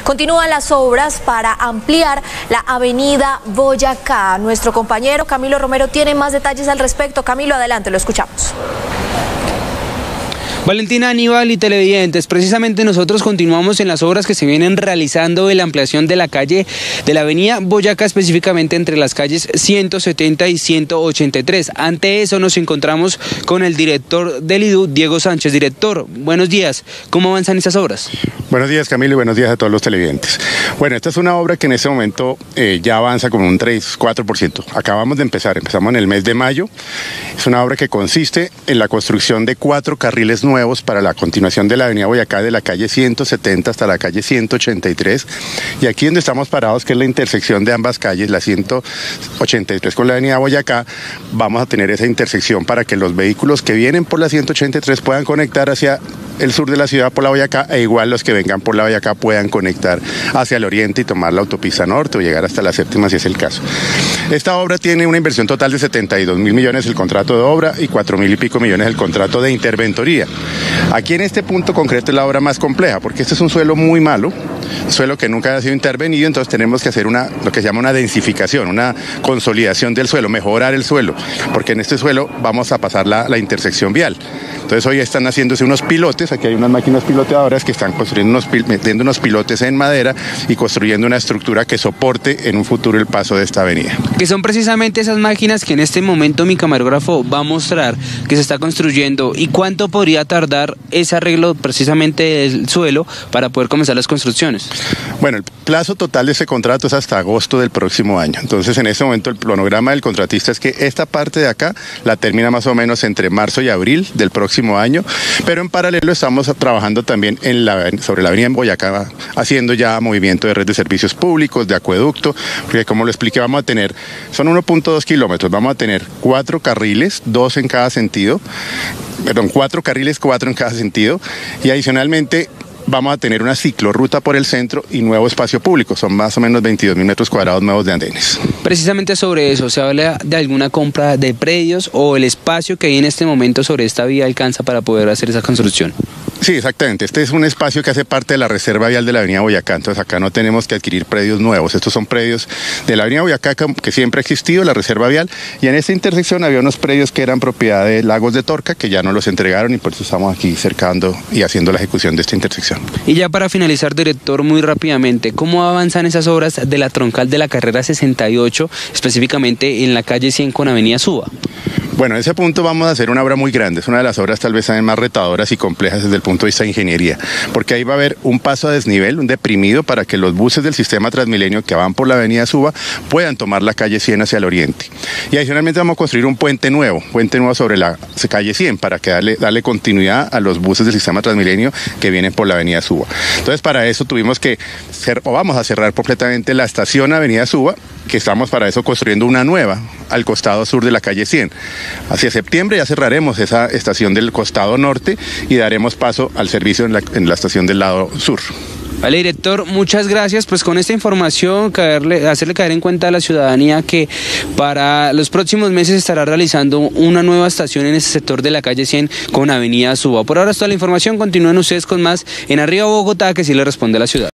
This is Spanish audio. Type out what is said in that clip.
Continúan las obras para ampliar la avenida Boyacá. Nuestro compañero Camilo Romero tiene más detalles al respecto. Camilo, adelante, lo escuchamos. Valentina, Aníbal y televidentes, precisamente nosotros continuamos en las obras que se vienen realizando de la ampliación de la calle de la avenida Boyacá, específicamente entre las calles 170 y 183. Ante eso nos encontramos con el director del IDU, Diego Sánchez. Director, buenos días. ¿Cómo avanzan estas obras? Buenos días, Camilo, y buenos días a todos los televidentes. Bueno, esta es una obra que en este momento ya avanza como un 3-4%. Acabamos de empezamos en el mes de mayo. Es una obra que consiste en la construcción de 4 carriles nuevos para la continuación de la avenida Boyacá, de la calle 170 hasta la calle 183. Y aquí donde estamos parados, que es la intersección de ambas calles, la 183 con la avenida Boyacá, vamos a tener esa intersección para que los vehículos que vienen por la 183 puedan conectar hacia el sur de la ciudad por la Boyacá, e igual los que vengan por la Boyacá puedan conectar hacia el oriente y tomar la autopista norte o llegar hasta la séptima si es el caso. Esta obra tiene una inversión total de 72.000 millones el contrato de obra y 4.000 y pico millones el contrato de interventoría. Aquí en este punto concreto es la obra más compleja, porque este es un suelo muy malo, suelo que nunca ha sido intervenido, entonces tenemos que hacer lo que se llama una densificación, una consolidación del suelo, mejorar el suelo, porque en este suelo vamos a pasar la intersección vial. Entonces hoy están haciéndose unos pilotes, aquí hay unas máquinas piloteadoras que están metiendo unos pilotes en madera y construyendo una estructura que soporte en un futuro el paso de esta avenida. Que son precisamente esas máquinas que en este momento mi camarógrafo va a mostrar que se está construyendo. ¿Y cuánto podría tardar ese arreglo precisamente del suelo para poder comenzar las construcciones? Bueno, el plazo total de ese contrato es hasta agosto del próximo año. Entonces en este momento el cronograma del contratista es que esta parte de acá la termina más o menos entre marzo y abril del próximo año, pero en paralelo estamos trabajando también sobre la avenida en Boyacá, haciendo ya movimiento de red de servicios públicos, de acueducto, porque como lo expliqué, vamos a tener, son 1.2 kilómetros, vamos a tener 4 carriles, 2 en cada sentido, 4 carriles, 4 en cada sentido, y adicionalmente vamos a tener una ciclorruta por el centro y nuevo espacio público. Son más o menos 22.000 metros cuadrados nuevos de andenes. Precisamente sobre eso, ¿se habla de alguna compra de predios o el espacio que hay en este momento sobre esta vía alcanza para poder hacer esa construcción? Sí, exactamente. Este es un espacio que hace parte de la reserva vial de la avenida Boyacá, entonces acá no tenemos que adquirir predios nuevos. Estos son predios de la avenida Boyacá que siempre ha existido, la reserva vial, y en esta intersección había unos predios que eran propiedad de Lagos de Torca, que ya no los entregaron y por eso estamos aquí cercando y haciendo la ejecución de esta intersección. Y ya para finalizar, director, muy rápidamente, ¿cómo avanzan esas obras de la troncal de la carrera 68, específicamente en la calle 100 con avenida Suba? Bueno, en ese punto vamos a hacer una obra muy grande, es una de las obras tal vez también más retadoras y complejas desde el punto de vista de ingeniería, porque ahí va a haber un paso a desnivel, un deprimido, para que los buses del sistema Transmilenio que van por la avenida Suba puedan tomar la calle 100 hacia el oriente. Y adicionalmente vamos a construir un puente nuevo sobre la calle 100 para que darle continuidad a los buses del sistema Transmilenio que vienen por la avenida Suba. Entonces para eso vamos a cerrar completamente la estación avenida Suba, que estamos para eso construyendo una nueva al costado sur de la calle 100. Hacia septiembre ya cerraremos esa estación del costado norte y daremos paso al servicio en la estación del lado sur. Vale, director, muchas gracias. Pues con esta información, hacerle caer en cuenta a la ciudadanía que para los próximos meses estará realizando una nueva estación en ese sector de la calle 100 con avenida Suba. Por ahora es toda la información, continúen ustedes con más en Arriba Bogotá, que sí le responde a la ciudad.